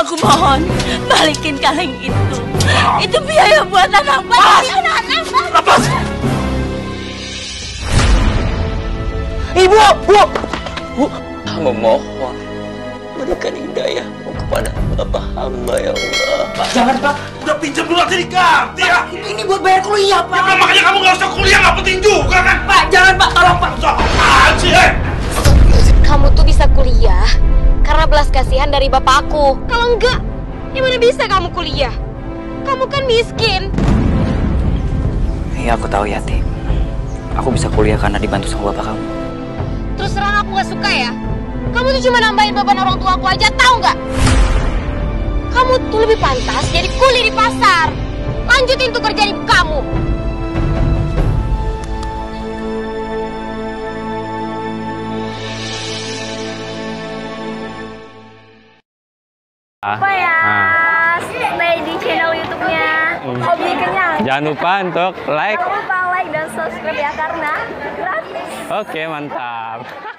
Aku mohon, balikin kaleng itu. Itu biaya buat anak Pak. Lepas! Ibu! Bu! Hamba mohon, berikan hidayahmu kepada Bapak hamba ya Allah. Pak, jangan Pak. Udah pinjam dulu aja diganti ya. Ini buat bayar kuliah Pak. Ya, makanya kamu nggak usah kuliah, nggak penting juga kan? Pak, jangan Pak, tolong Pak. Apaan sih, Kamu tuh bisa kuliah karena belas kasihan dari bapakku. Kalau enggak, gimana bisa kamu kuliah? Kamu kan miskin. Iya, aku tahu Yati. Aku bisa kuliah karena dibantu sama bapak kamu. Terus terang aku gak suka ya. Kamu tuh cuma nambahin beban orang tua aku aja, tahu nggak? Kamu tuh lebih pantas jadi kuli di pasar. Lanjutin tuh kerjaan ibu kamu. Apa ya? Stay di channel YouTube-nya Hobi Kenyang. Jangan lupa untuk like. Jangan lupa like dan subscribe ya karena gratis. Oke, mantap.